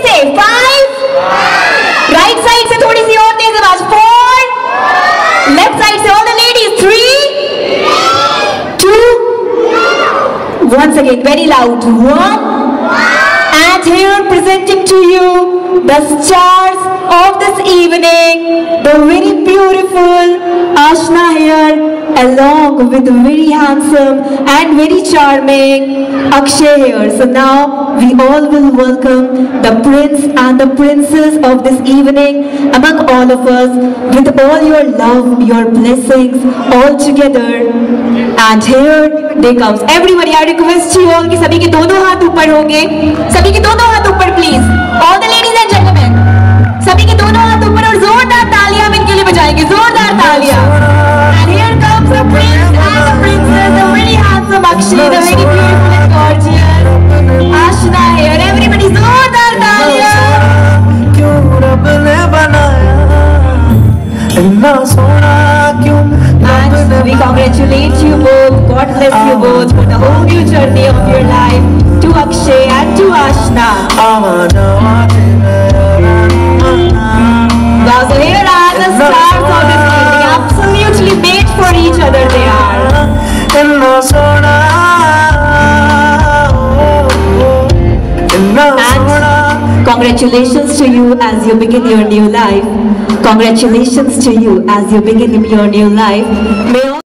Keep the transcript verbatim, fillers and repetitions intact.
से five, right side से थोड़ी सी और तेज आवाज फोर, लेफ्ट साइड से all the ladies three, two, once again very loud one, and here presenting to you the stars of this evening, the very beautiful Ashna here, along with the very handsome and very charming Akshay here. So now we all will welcome the prince and the princess of this evening among all of us with all your love, your blessings all together. And here they comes. Everybody, I request you all कि सभी के दोनों हाथ ऊपर होंगे, सभी के दोनों हाथ ऊपर please. All the ladies and gentlemen, सभी के दोनों हाथ ऊपर और जोरदार तालियां हम इनके लिए बजाएंगे, जोरदार तालियां. And here comes the prince and the princess, the very handsome Akshay, the very beautiful and gorgeous Ashna here. Everybody, जोरदार तालियां. क्यों रब ने बनाया इतना सोना, क्यों रब ने. We congratulate you both. God bless you both for the whole new journey of your life. To Akshay and to Ashna. Wow, so here are the stars of this evening. Absolutely made for each other they are. And congratulations to you as you begin your new life. Congratulations to you as you begin your new life. May